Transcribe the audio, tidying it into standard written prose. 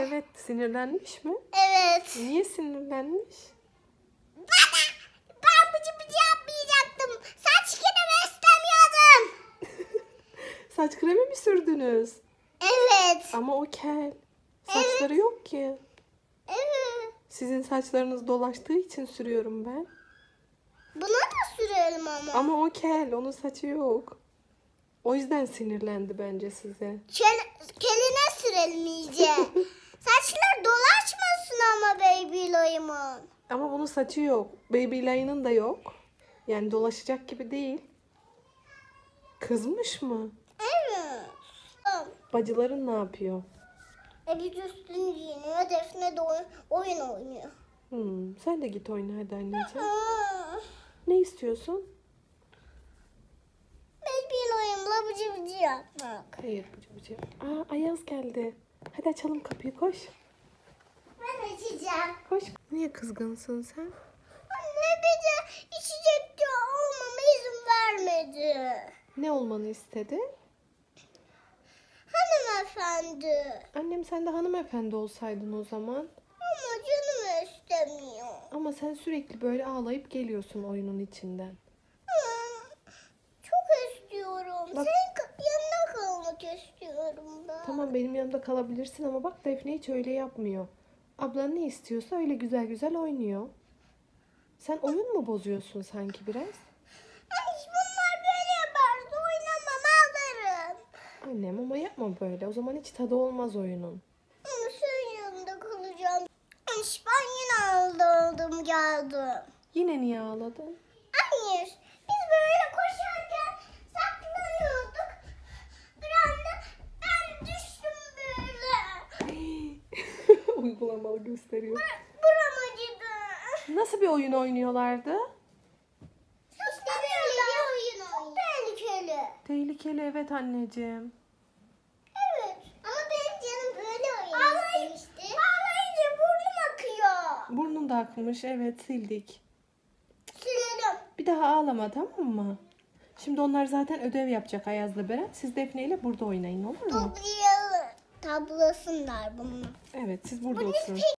Evet, sinirlenmiş mi? Evet. Niye sinirlenmiş? Ben bıcı bıcı yapmayacaktım. Saç kremi istemiyordum. Saç kremi mi sürdünüz? Evet. Ama o kel. Saçları yok ki. Evet. Sizin saçlarınız dolaştığı için sürüyorum ben. Buna da sürelim ama. Ama o kel, onun saçı yok. O yüzden sinirlendi bence size. Keline sürelim iyice. Saçlar dolaşmasın ama Baby Loy'umun. Ama bunun saçı yok. Baby Line'ın da yok. Yani dolaşacak gibi değil. Kızmış mı? Evet. Bacıların ne yapıyor? Biz üstünü giyiniyor. Defne de oyun oynuyor. Sen de git oyna hadi anneciğim. Aa, Ne istiyorsun? Baby Loy'umla bıcı bıcı yapmak. Hayır bıcı bıcı. Ayaz geldi. Hadi açalım kapıyı, koş. Ben açacağım. Koş. Niye kızgınsın sen? Anne bize içecekte olmama izin vermedi. Ne olmanı istedi? Hanımefendi. Annem sen de hanımefendi olsaydın o zaman. Ama canım istemiyor. Ama sen sürekli böyle ağlayıp geliyorsun oyunun içinden. Çok istiyorum. Bak. Senin yanına kalmak istiyorum ben. Tamam benim yanımda kalabilirsin ama bak Defne hiç öyle yapmıyor. Ablan ne istiyorsa öyle güzel güzel oynuyor. Sen oyun mu bozuyorsun sanki biraz? Ay, bunlar böyle yaparsa oynamam ağlarım. Annem ama yapma böyle. O zaman hiç tadı olmaz oyunun. Ama senin yanında kalacağım. Ay, ben yine ağladım geldim. Yine niye ağladın? Hayır. Biz böyle koşarken saklanıyorduk. Bir anda ben düştüm böyle. Uygulamalı gösteriyor. Buram acıdı. Nasıl bir oyun oynuyorlardı? İşte böyle bir oyun oynuyor. Tehlikeli. Tehlikeli evet anneciğim. Evet. Ama benim canım böyle oyun istemişti. Ağlayınca burnum akıyor. Burnun da akmış, evet sildik. Silerim. Bir daha ağlama, tamam mı? Şimdi onlar zaten ödev yapacak Ayaz'la Beren. Siz Defne ile burada oynayın, olur mu? Toplayalım. Tablasınlar bunu. Evet, siz burada Bunu oturun.